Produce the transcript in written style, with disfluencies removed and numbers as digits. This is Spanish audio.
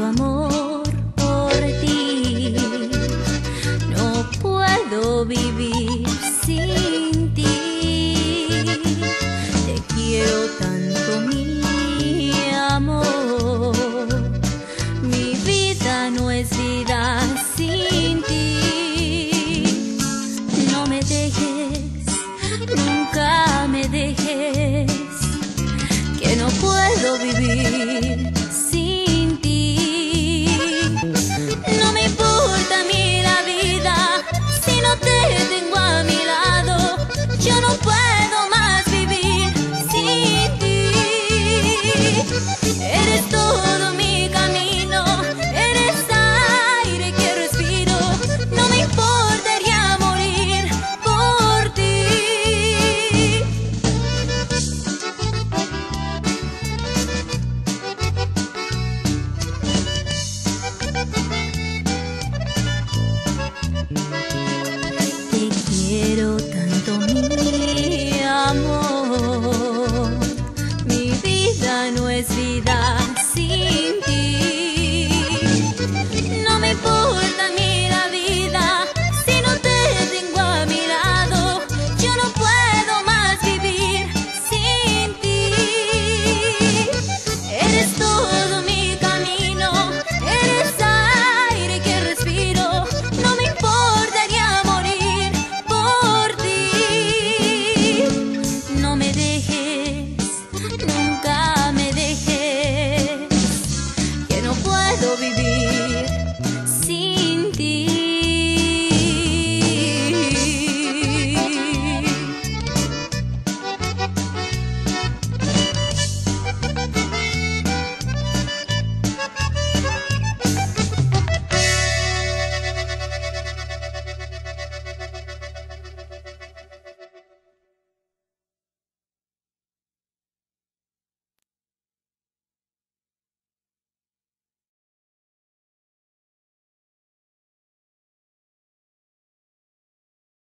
tanto amor por ti. No puedo vivir sin ti. Te quiero tanto, mi amor. Mi vida no es vida sin ti. No me dejes, nunca me dejes, que no puedo vivir sin ti. No me importa a mí la vida si no te tengo a mi lado. Yo no puedo más vivir sin ti. Eres todo mi camino, eres aire que respiro. No me importaría morir por ti. Te quiero tanto, mi amor. Mi vida no es vida sin ti. No me importa